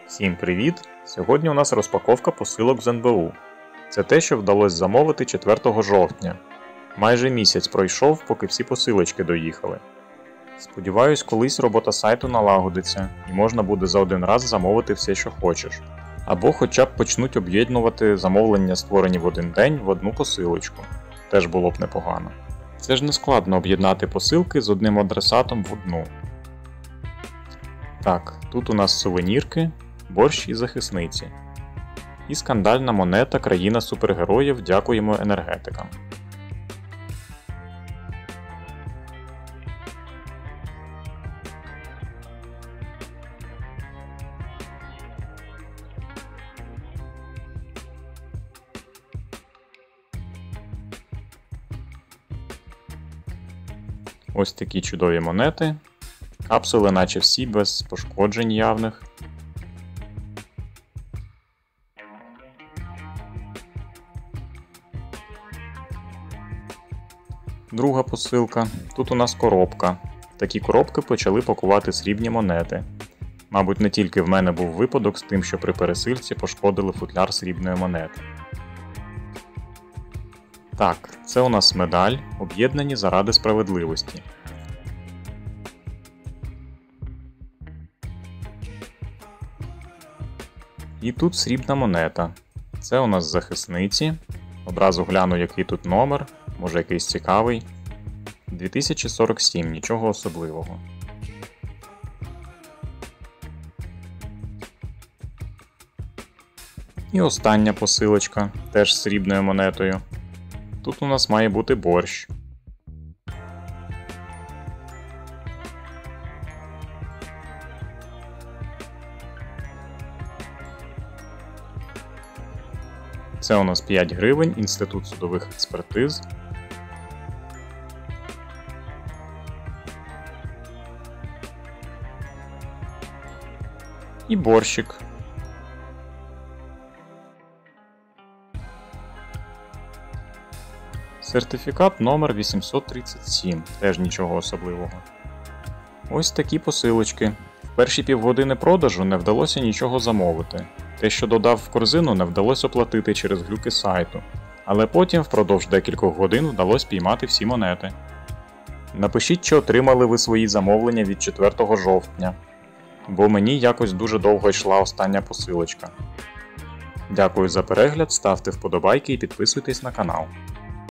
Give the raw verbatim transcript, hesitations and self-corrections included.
Всім привіт! Сьогодні у нас розпаковка посилок з ен бе у. Це те, що вдалося замовити четвертого жовтня. Майже місяць пройшов, поки всі посилочки доїхали. Сподіваюсь, колись робота сайту налагодиться і можна буде за один раз замовити все, що хочеш. Або хоча б почнуть об'єднувати замовлення, створені в один день, в одну посилочку. Теж було б непогано. Це ж не складно об'єднати посилки з одним адресатом в одну. Так, тут у нас сувенірки, борщ і захисниці. І скандальна монета «Країна супергероїв. Дякуємо енергетикам». Ось такі чудові монети. Капсули наче всі без пошкоджень явних. Друга посилка. Тут у нас коробка. Такі коробки почали пакувати срібні монети. Мабуть, не тільки в мене був випадок з тим, що при пересилці пошкодили футляр срібної монети. Так, це у нас медаль, об'єднані заради справедливості. І тут срібна монета. Це у нас захисниці. Одразу гляну, який тут номер, може якийсь цікавий. дві тисячі сорок сім, нічого особливого. І остання посилочка, теж з срібною монетою. Тут у нас має бути борщ. Це у нас п'ять гривень, Інститут судових експертиз. І борщик. Сертифікат номер вісімсот тридцять сім, теж нічого особливого. Ось такі посилочки. В перші півгодини продажу не вдалося нічого замовити. Те, що додав в корзину, не вдалося оплатити через глюки сайту. Але потім впродовж декількох годин вдалося піймати всі монети. Напишіть, чи отримали ви свої замовлення від четвертого жовтня. Бо мені якось дуже довго йшла остання посилочка. Дякую за перегляд, ставте вподобайки і підписуйтесь на канал.